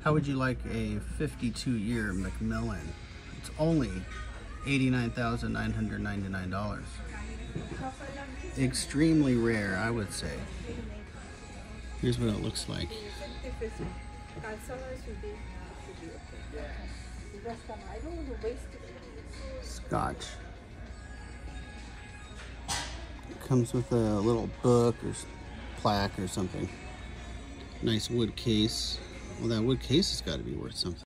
How would you like a 52-year Macmillan? It's only $89,999. Extremely rare, I would say. Here's what it looks like. Scotch. It comes with a little book or plaque or something. Nice wood case. Well, that wood case has got to be worth something.